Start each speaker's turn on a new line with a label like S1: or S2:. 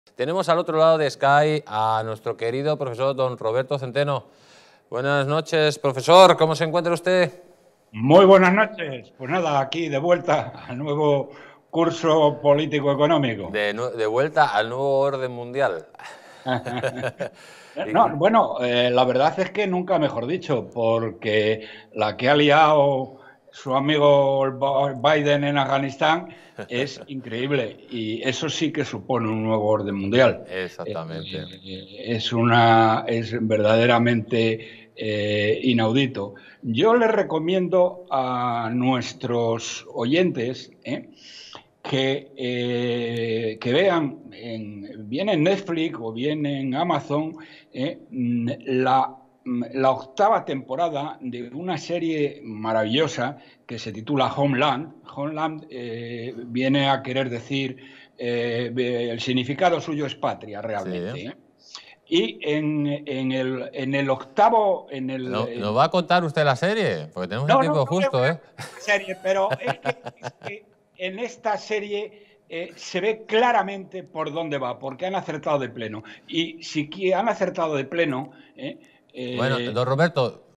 S1: Tenemos al otro lado de Sky a nuestro querido profesor don Roberto Centeno. Buenas noches, profesor. ¿Cómo se encuentra usted?
S2: Muy buenas noches. Pues nada, aquí de vuelta al nuevo curso político-económico.
S1: De vuelta al nuevo orden mundial.
S2: No, bueno, la verdad es que nunca mejor dicho, porque la que ha liado su amigo Biden en Afganistán es increíble y eso sí que supone un nuevo orden mundial.
S1: Exactamente.
S2: Es verdaderamente inaudito. Yo les recomiendo a nuestros oyentes que vean bien en Netflix o bien en Amazon la octava temporada de una serie maravillosa que se titula Homeland. Homeland viene a querer decir, el significado suyo es patria realmente.
S1: Sí.
S2: Y en el octavo,
S1: ¿Nos va a contar usted la serie? Porque tenemos el
S2: no, no,
S1: tiempo
S2: no le voy
S1: justo,
S2: a
S1: ¿eh?
S2: contar la serie, pero es que en esta serie se ve claramente por dónde va, porque han acertado de pleno. Y si han acertado de pleno,
S1: Bueno, don Roberto,